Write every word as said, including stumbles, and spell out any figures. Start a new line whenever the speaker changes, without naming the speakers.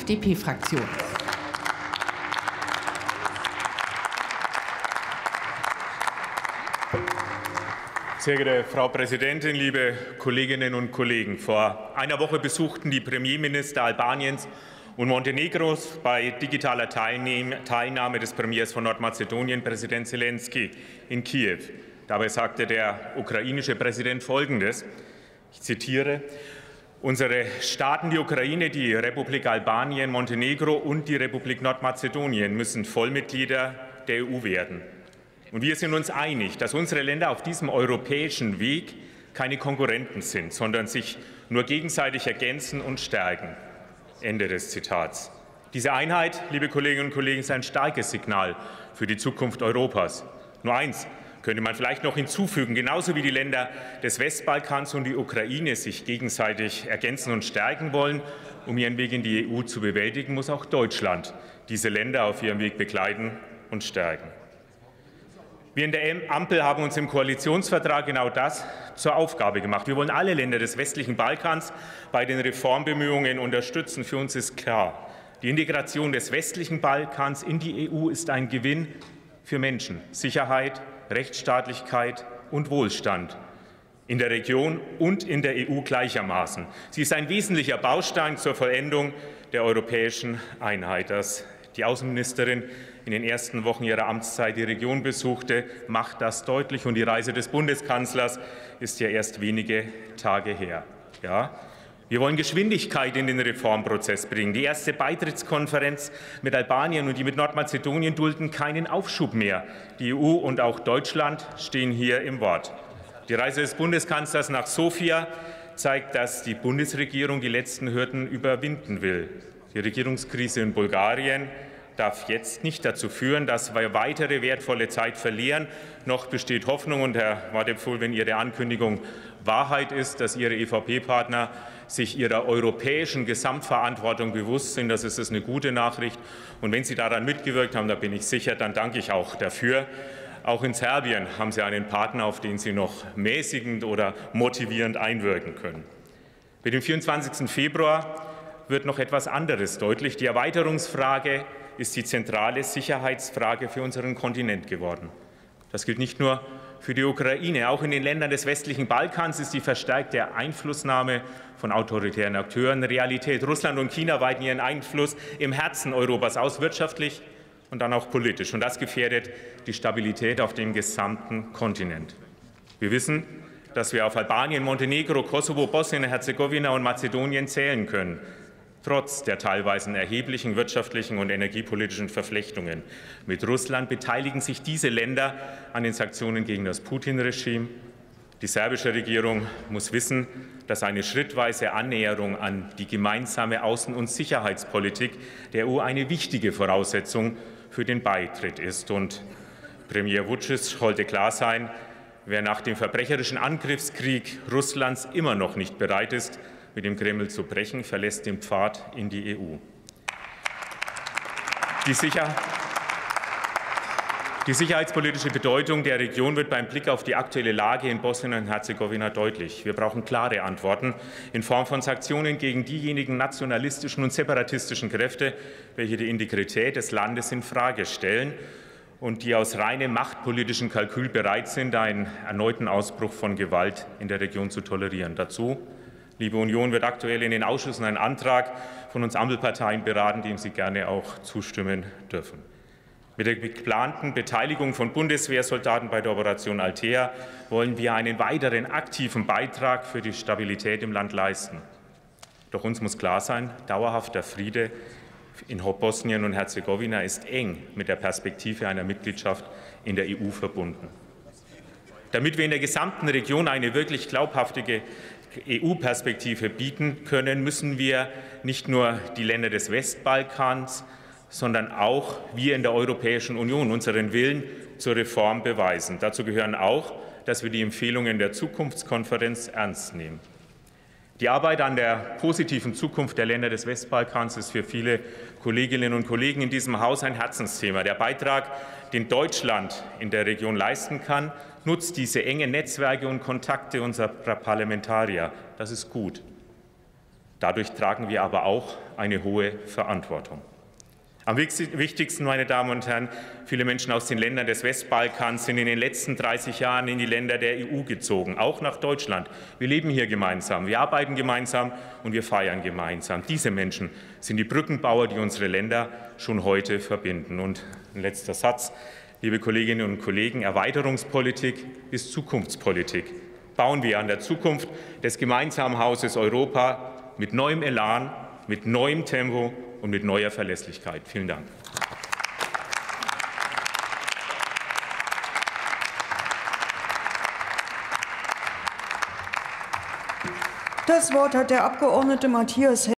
D P-Fraktion.
Sehr geehrte Frau Präsidentin, liebe Kolleginnen und Kollegen! Vor einer Woche besuchten die Premierminister Albaniens und Montenegros bei digitaler Teilnahme des Premiers von Nordmazedonien, Präsident Zelensky, in Kiew. Dabei sagte der ukrainische Präsident Folgendes, ich zitiere: Unsere Staaten, die Ukraine, die Republik Albanien, Montenegro und die Republik Nordmazedonien, müssen Vollmitglieder der E U werden. Und wir sind uns einig, dass unsere Länder auf diesem europäischen Weg keine Konkurrenten sind, sondern sich nur gegenseitig ergänzen und stärken. Ende des Zitats. Diese Einheit, liebe Kolleginnen und Kollegen, ist ein starkes Signal für die Zukunft Europas. Nur eins könnte man vielleicht noch hinzufügen: Genauso wie die Länder des Westbalkans und die Ukraine sich gegenseitig ergänzen und stärken wollen, um ihren Weg in die E U zu bewältigen, muss auch Deutschland diese Länder auf ihrem Weg begleiten und stärken. Wir in der Ampel haben uns im Koalitionsvertrag genau das zur Aufgabe gemacht. Wir wollen alle Länder des westlichen Balkans bei den Reformbemühungen unterstützen. Für uns ist klar, die Integration des westlichen Balkans in die E U ist ein Gewinn für Menschen, Sicherheit, Rechtsstaatlichkeit und Wohlstand in der Region und in der E U gleichermaßen. Sie ist ein wesentlicher Baustein zur Vollendung der europäischen Einheit. Dass die Außenministerin in den ersten Wochen ihrer Amtszeit die Region besuchte, macht das deutlich. Und die Reise des Bundeskanzlers ist ja erst wenige Tage her. Ja, wir wollen Geschwindigkeit in den Reformprozess bringen. Die erste Beitrittskonferenz mit Albanien und die mit Nordmazedonien dulden keinen Aufschub mehr. Die E U und auch Deutschland stehen hier im Wort. Die Reise des Bundeskanzlers nach Sofia zeigt, dass die Bundesregierung die letzten Hürden überwinden will. Die Regierungskrise in Bulgarien darf jetzt nicht dazu führen, dass wir weitere wertvolle Zeit verlieren. Noch besteht Hoffnung. Und Herr Wadephul, wenn Ihre Ankündigung Wahrheit ist, dass Ihre E V P-Partner sich ihrer europäischen Gesamtverantwortung bewusst sind, das ist eine gute Nachricht. Und wenn Sie daran mitgewirkt haben, da bin ich sicher, dann danke ich auch dafür. Auch in Serbien haben Sie einen Partner, auf den Sie noch mäßigend oder motivierend einwirken können. Mit dem vierundzwanzigsten Februar wird noch etwas anderes deutlich. Die Erweiterungsfrage ist die zentrale Sicherheitsfrage für unseren Kontinent geworden. Das gilt nicht nur für die Ukraine. Auch in den Ländern des westlichen Balkans ist die verstärkte Einflussnahme von autoritären Akteuren Realität. Russland und China weiten ihren Einfluss im Herzen Europas aus, wirtschaftlich und dann auch politisch. Und das gefährdet die Stabilität auf dem gesamten Kontinent. Wir wissen, dass wir auf Albanien, Montenegro, Kosovo, Bosnien-Herzegowina und Mazedonien zählen können. Trotz der teilweise erheblichen wirtschaftlichen und energiepolitischen Verflechtungen mit Russland beteiligen sich diese Länder an den Sanktionen gegen das Putin-Regime. Die serbische Regierung muss wissen, dass eine schrittweise Annäherung an die gemeinsame Außen- und Sicherheitspolitik der E U eine wichtige Voraussetzung für den Beitritt ist. Und Premier Vučić sollte klar sein, wer nach dem verbrecherischen Angriffskrieg Russlands immer noch nicht bereit ist, mit dem Kreml zu brechen, verlässt den Pfad in die E U. Die, Sicher die sicherheitspolitische Bedeutung der Region wird beim Blick auf die aktuelle Lage in Bosnien und Herzegowina deutlich. Wir brauchen klare Antworten in Form von Sanktionen gegen diejenigen nationalistischen und separatistischen Kräfte, welche die Integrität des Landes infrage stellen und die aus reinem machtpolitischen Kalkül bereit sind, einen erneuten Ausbruch von Gewalt in der Region zu tolerieren. Dazu, liebe Union, wird aktuell in den Ausschüssen ein Antrag von uns Ampelparteien beraten, dem Sie gerne auch zustimmen dürfen. Mit der geplanten Beteiligung von Bundeswehrsoldaten bei der Operation Althea wollen wir einen weiteren aktiven Beitrag für die Stabilität im Land leisten. Doch uns muss klar sein, dauerhafter Friede in Bosnien und Herzegowina ist eng mit der Perspektive einer Mitgliedschaft in der E U verbunden. Damit wir in der gesamten Region eine wirklich glaubhafte E U-Perspektive bieten können, müssen wir nicht nur die Länder des Westbalkans, sondern auch wir in der Europäischen Union unseren Willen zur Reform beweisen. Dazu gehören auch, dass wir die Empfehlungen der Zukunftskonferenz ernst nehmen. Die Arbeit an der positiven Zukunft der Länder des Westbalkans ist für viele Kolleginnen und Kollegen in diesem Haus ein Herzensthema. Der Beitrag, den Deutschland in der Region leisten kann, nutzt diese engen Netzwerke und Kontakte unserer Parlamentarier. Das ist gut. Dadurch tragen wir aber auch eine hohe Verantwortung. Am wichtigsten, meine Damen und Herren, viele Menschen aus den Ländern des Westbalkans sind in den letzten dreißig Jahren in die Länder der E U gezogen, auch nach Deutschland. Wir leben hier gemeinsam, wir arbeiten gemeinsam und wir feiern gemeinsam. Diese Menschen sind die Brückenbauer, die unsere Länder schon heute verbinden. Und ein letzter Satz, liebe Kolleginnen und Kollegen, Erweiterungspolitik ist Zukunftspolitik. Bauen wir an der Zukunft des gemeinsamen Hauses Europa mit neuem Elan, mit neuem Tempo und mit neuer Verlässlichkeit. Vielen Dank.
Das Wort hat der Abgeordnete Matthias